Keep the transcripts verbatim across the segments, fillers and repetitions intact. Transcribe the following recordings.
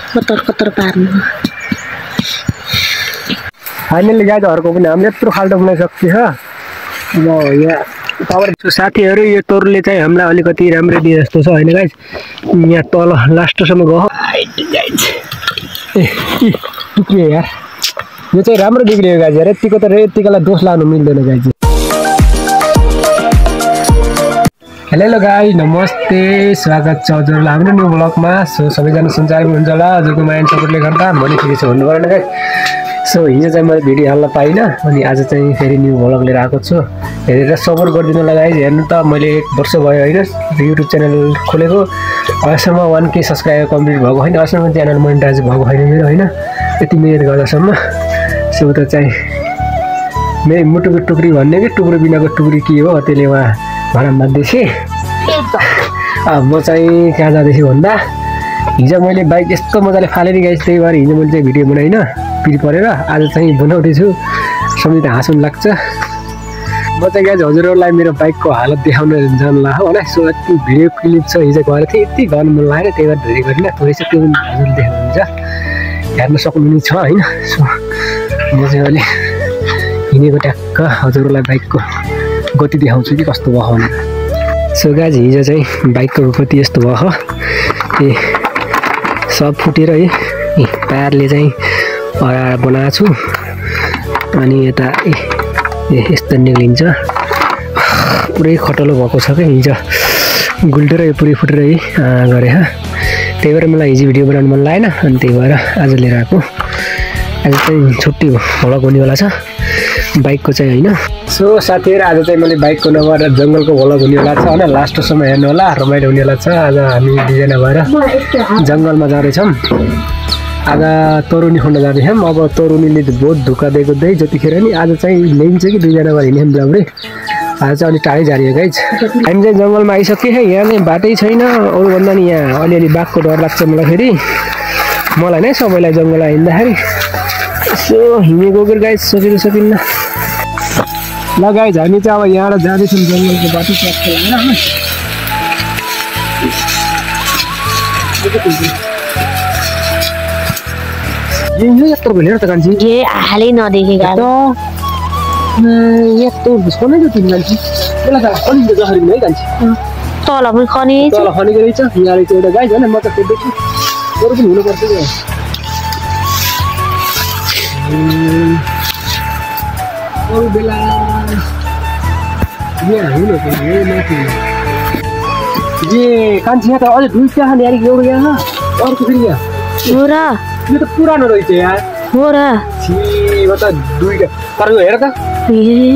कतर कतर पार्नु फाइनली गाईहरुको पनि हामीले यत्रो खाल्डो बनाइसक्छ छ अब यहाँ तपाईहरु साथीहरु यो तोरुले चाहिँ हामीलाई अलिकति राम्रो दिए जस्तो छ हैन गाइस यहाँ तल लास्टसम्म गयो गाइस ए टुक्रियो यार यो चाहिँ राम्रो बिग्रियो गाइस यार यतिको त यतिकोलाई दोष लानु मिल्दैन गाइस हेलो गाइस नमस्ते स्वागत छ हजुरहरुलाई हाम्रो न्यू ब्लगमा सो सबैजना सञ्चार हुनुहुन्छ होला हजुरको माया सपोर्टले गर्दा भनि ठिकै छ भन्नु पर्दैन गाइस सो हिजो चाहिँ मैले भिडियो हाल्न पाइनँ अनि आज चाहिँ फेरि न्यू ब्लग लिएर आएको छु हेरेर सपोर्ट गरिदिनु होला गाइस हेर्नु त मैले एक वर्ष भयो हैन युट्युब च्यानल खोलेको अहिलेसम्म वन के सब्स्क्राइबर कम्प्लिट भएको छैन अहिलेसम्म च्यानल मोनेटाइज भएको छैन मेरो हैन यति मिहिनेत गर्दासम्म सो त चाहिँ मेरो मुटुको टुक्री भन्ने कि टुक्रो बिनाको टुक्री के हो त्यसले उहाँ भाडा माग्दैछे म चाहिँ कहाँ जाँदैछु भन्दा हिजो मैले बाइक यस्तो मजाले फालेर गाइस त्यही भएर हिजो मैले चाहिँ भिडियो बनाइन पिर परेर आज चाहिँ बनाउँदैछु सम्झिँदा हाँस्नु लाग्छ म चाहिँ गाइस हजुरहरूलाई मेरो बाइकको हालत देखाउन जानला हो होला सो यति भिडियो क्लिप छ हिजो गएर थिएँ यति गर्नु मन लागेर त्यही भएर धेरै गरिन थोरै छ त्यो पनि हजुरले देख्नुहुन्छ हेर्न सक्नुहुने छ होइन सो म चाहिँ अहिले हिँडेको ट्याक्क हजुरहरूलाई बाइकको गति देखाउँछु कि कस्तो भयो भनेर सो गाइस हिजो चाहिँ बाइकको गति यस्तो भयो ए सब फुटेर है टायरले चाहिँ अगाडि बनाएको छु अनि यता ए यस्तो निक्लिन्छ पुरै खटलो भएको छ क्या हिजो गुल्टेर यो पुरै फुटेर है गरे त्यही भएर मलाई हिजो भिडियो बनाउनु मन लागेन अनि त्यही भएर आज लिएर आएको आज चाहिँ छुट्टी भ्लग हुनेवाला छ बाइकको चाहिँ होइन सो साथीहरू आज चाहिँ मैले बाइकको नभएर जङ्गलको भ्लग हुनेवाला छ होइन लास्टसम्म हेर्नु होला रमाइलो हुनेवाला छ आज हामी दुईजना भएर जङ्गलमा जाँदैछौँ आज तरुनी खोल्न जाँदैछौँ अब तरुनीले बहुत धोका दिएको दिए जतिखेर नि आज चाहिँ ल्याइन्छ कि दुईजना भएर हिँड्यौँ राम्रै आज चाहिँ अलिक टाढै झारियो गाइस हामी चाहिँ जङ्गलमा आइसक्यो है यहाँ चाहिँ बाटै छैन अरूभन्दा नि यहाँ अलिअलि बाघको डर लाग्छ मलाई फेरि मलाई नै सबैलाई जङ्गलमा हिँड्दाखेरि यसो हिँडेको गएर गाइस सकिँदै सकिन्न ल गाइस हामी चाहिँ अब यहाँबाट जाँदैछौँ जङ्गलको बाटो ट्र्याक्टर होइन यत्रो भेलेर त कान्छी ए हालै नदेखेका त यत्रो सोनै त तिमी कान्छी त्यसलाई त खनिन्छ जसरी पनि है कान्छी तल पनि खने तल खनेको रहेछ यहाँ चाहिँ एउटा गाई होइन म त खोज्दैछु अरू पनि हुनुपर्छ क्या अरू बेला यहाँ हुनु पर्ने माथि ए कान्छी यहाँ त अझै दुईवटा खाने यार एउटा यहाँ अर्को फेरि यहाँ हो र यो त पुरानो रहेछ यार हो र छि म त दुईटा तर यो हेर त ए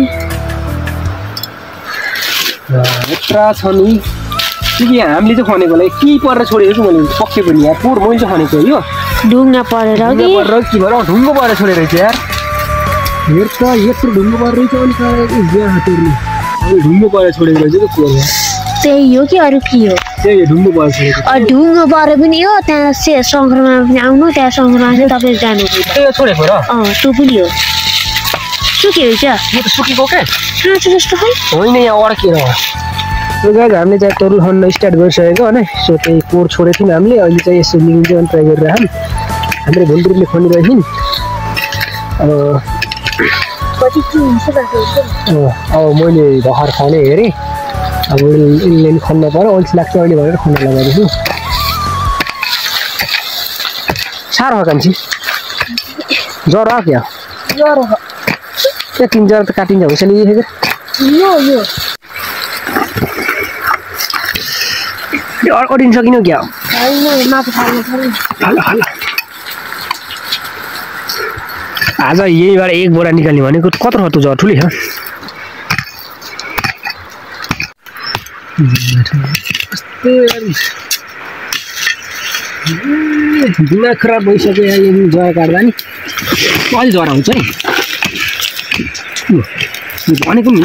यत्रा छ नि कि हामीले चाहिँ खनेको लागि के परेर छोडेको छु मैले पक्कै पनि यार पोर मैले चाहिँ खनेको यो ढुङ्गा परेर कि परेर के भएर ढुङ्गो परेर छोडेर रहेछ यार हेर त यत्रो ढुङ्गो परेर रहेछ अनि यहाँ तोर्ने अब ढुङ्गो परेर छोडेको रहेछ कि पोर त्यही हो कि अरू के हो त्यही ढुङ्गो परेर छोडेको ढुङ्गो परे पनि हो त्यहाँ से सङ्क्रमा पनि आउनु त्यहाँ सङ्क्रमा चाहिँ तपाईँ जानु त्यो छोडेको र अँ त्यो पनि हो सुके रहेछ यो त सुकेको क्या काँचो जस्तो खै होइन यहाँ अड्केर त्यो गाइस हामीले चाहिँ तरुल खन्न स्टार्ट गरिसकेको होइन सो त्यही पोर छोडेको थियौँ हामीले अहिले चाहिँ यसो निक्लिन्छ भने ट्राई गरिरहेको हाम्रो भोलितिरले खनिरहेछौँ अब अब मैले भर्खर खने हेरेँ अब यसले नि खन्न पऱ्यो अल्छी लाग्छ अहिले भनेर खन्न लगाउँदैछु साह्रो हो कान्छी ज्वरो आयो क्या ज्वरो त्यो तिन ज्वरो त काटिन्छ हुँसले यो यो यो अडिन सकिनु क्या आज यहीँबाट एक बोरा निकाल्ने भनेको कत्रो खर्च ज्वरो ठुलै छ दिमाग खराब भइसक्यो यहाँ ज्वरो काट्दा नि अलि ज्वरो आउँछ है भनेको नि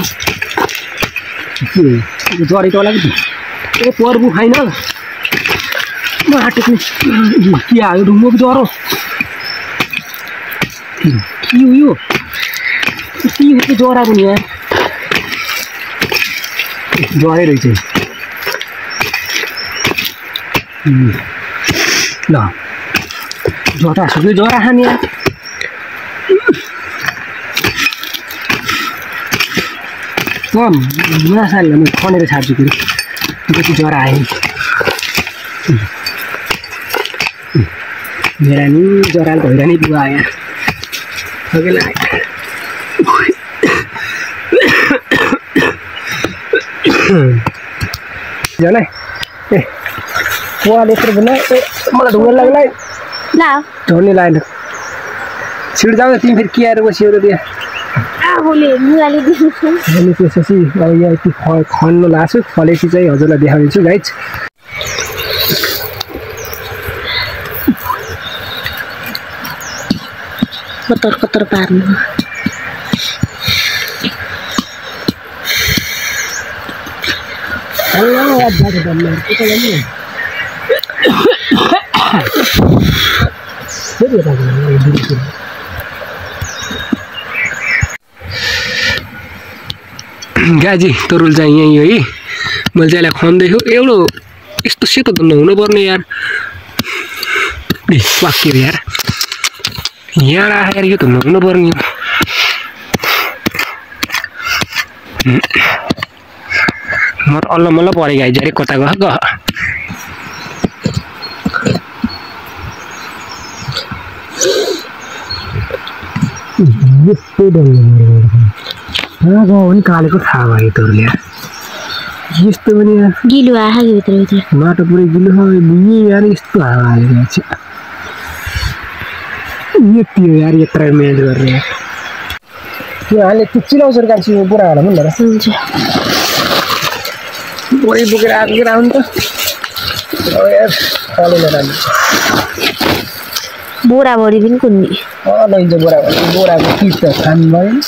के ज्वरो त होला कि ए पर्बु खाइन म हाटेको के आयो ढुङ्गोको ज्वरो यो यो के हो त्यो ज्वरो पनि यहाँ ज्वरै रहेछ ल जरा सक्यो जरा खाने यार कम नसाले म खनेर छाड्छु कि जति जरा आयो मेरा नि जरा भएर नि बुवा आयो अघिला जाने ए कुवाले यत्रो बना ए मलाई ढुङ्गा लाग्ला ला ढोल्ने लाइन छिड जाऊ तिमी फेरि के आएर बसियो र त्यहाँ आगोले मुलाले दिन्छु अनि त्यसपछि अब यहाँ यति खन्नु लाग्छु फलेपछि चाहिँ हजुरलाई देखाउँछु गाइज कतर कतर पार्नु गाजी तरुल चाहिँ यहीँ हो है मैले चाहिँ यसलाई खन्दैछु एउटा यस्तो सेतो त नहुनुपर्ने यार वाक्य यार यहाँ राखेर यो त नहुनुपर्ने म त अल्ल मल्ल परेँ गाई अरे कता गह गह यस्तो डल्लो कालेको थाहा भयो तरुले यस्तो पनि गिलो आहा भित्र भित्र माटो पुरै गिलो छ यार यस्तो हावा हालेको छ यति हो यार यत्रो मेहनत गरेर त्यो हाले त्यो चिलाउँछ कान्छी बुढा होला भन्नु र हुन्छ बोरी बोकेर आएको आउनु त यार कलेर राम्रो बोरा भरि पनि कुन्नी अँ लैन्छ बोरा भरि बोराको किट त खानु भएन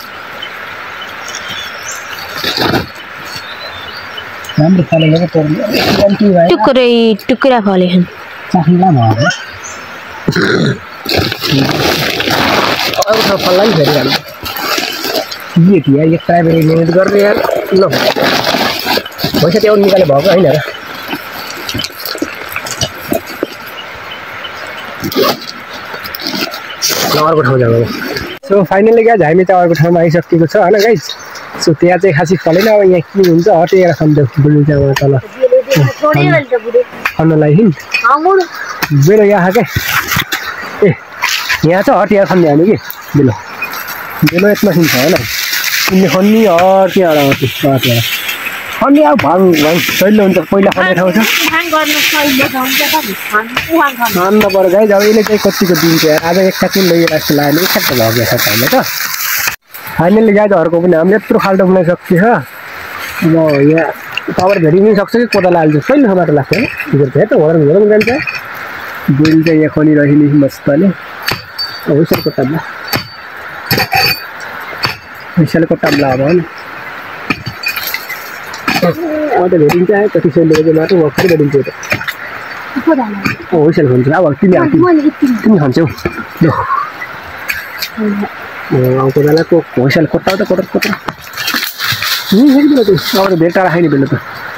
राम्रो फलेको त तोर्ने टुक्रै टुक्रा फलेछन् चाख्नुलाई भयो अरू सब फल्ला नि फेरि राम्रो के थियो यार एक प्राइभेट मेहनत गरेर यार ल पैसा त्यो निकाले भएको होइन र अर्को ठाउँ जानु सो फाइनली गाइज हामी चाहिँ अर्को ठाउँमा आइसकेको छ होइन गाइज सो त्यहाँ चाहिँ खासै फलेन अब यहाँ के हुन्छ हटेर खान्छ बुढी चाहिँ तल खन्नलाई हिँड बेलो यहाँ क्या ए यहाँ चाहिँ हटिया खन्ने हामी कि बेलो बेलो यत्रो सिन्छ होइन तिमीले खन्ने हटियाबाट हटी हटिया खन्ने अब भाङ भाङ सहिलो हुन्छ पहिला खन्ने ठाउँ छ खानु पऱ्यो गाइज अब यसले चाहिँ कतिको दिन्छ यार आज एक साथ लगेर जस्तो लाग्यो एक साथ भएको छ होइन त फाइनली गाइजहरूको पनि हामीले यत्रो खाल्टो बनाइसक्छ अब यहाँ पावर भेटी पनि सक्छ कि कोदालो हाल्छ कहिले बाटो लाग्छ है त घर घर जान्छ बेल चाहिँ यहाँ खनिरहेको मजाले होइसलको टाब्ला होइसलको टाब्ला अब होइन अब त भेटिन्छ कति सय लगेको माटो भर्खरै भेटिन्छ त होइसल खन्छ अब तिमी तिमी खान्छौ ल कोदालाको होइसल कता त कता कता अब त धेरै टाढा खाने बेला त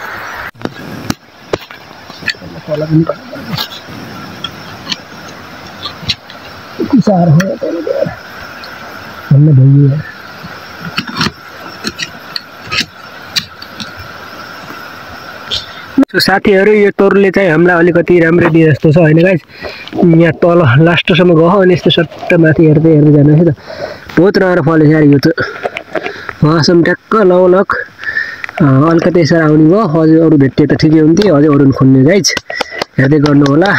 साह्रो भन्न भइयो सो साथीहरू यो तोरले चाहिँ हामीलाई अलिकति राम्रो दिए जस्तो छ होइन गाइस यहाँ तल लास्टसम्म गयो अनि यस्तो सट्ट माथि हेर्दै हेर्दै जानुहोस् है त बहुत राम्रो फलेछ यार यो त वहाँसम्म ट्याक्क लौलक अलिकति यसरी आउने भयो अझै अरू भेट्टे त ठिकै हुन्थ्यो अझै अरू खोल्ने गाइस हेर्दै गर्नु होला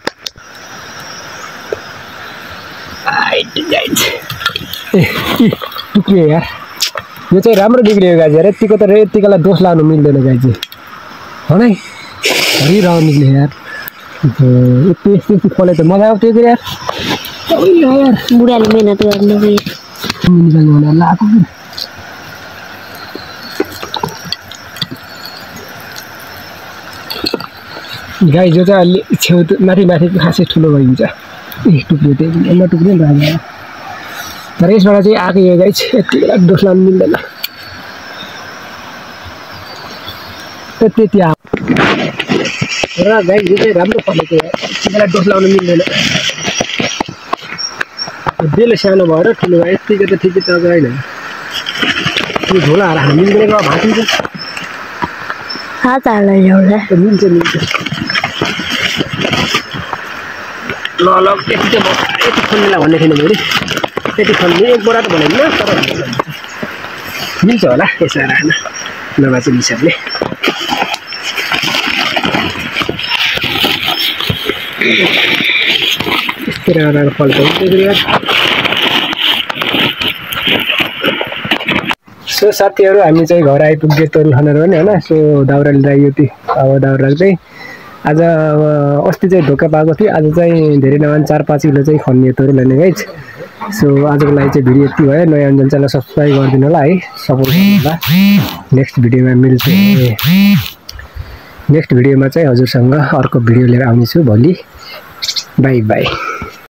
ए टुक्रियो यार यो चाहिँ राम्रो बिग्रियो गाइस यार यतिको त यतिकोलाई दोष लाग्नु मिल्दैन गाइस हो नै हरिरह निक्ल्यो यार यति यस्तो यस्तो फले त मजा आउँथ्यो कि यार यार बुढाले मेहनत गर्नु निकाल्नु लगाएको गाई जो चाहिँ अलि छेउ माथि माथि खासै ठुलो भइन्छ ए टुक्रियो त्यही नटुक्रियो नि त तर यसबाट चाहिँ आएको यो गाई यति बेला दोष लाउनु मिल्दैन त्यति आयो र गाई यो चाहिँ राम्रो फलेको यति बेला दोष लाउनु मिल्दैन बेले सानो भएर ठुलो भयो यतिको त ठिकै त होइन यो झोला राख्नु मिल्दैन का भाँचिन्छ हात हाल्दै ल्याउँदा मिल्छ मिल्छ ल ल यति चाहिँ यति खन्नेलाई भन्ने थिएन मैले यति खन्ने एक बोरा त भनेन तर मिल्छ होला यसो राख्न नबाचेको हिसाबले यस्तै राम्रो फल्टाउँछ सो साथीहरू हामी चाहिँ घर आइपुग्यो तरुल खनेर पनि होइन सो दाउरा लिएर आइयो ती अब दाउरा चाहिँ आज अस्ति चाहिँ धोका पाएको थिएँ आज चाहिँ धेरै नभए चार पाँच किलो चाहिँ खन्ने तरुल होइन गाइज सो आजको लागि चाहिँ भिडियो यति भयो नयाँ अन्जन च्यानल सब्सक्राइब गरिदिनु होला है सपोर्ट गर्नु होला नेक्स्ट भिडियोमा मिल्छ नेक्स्ट भिडियोमा चाहिँ हजुरसँग अर्को भिडियो लिएर आउनेछु भोलि बाई बाई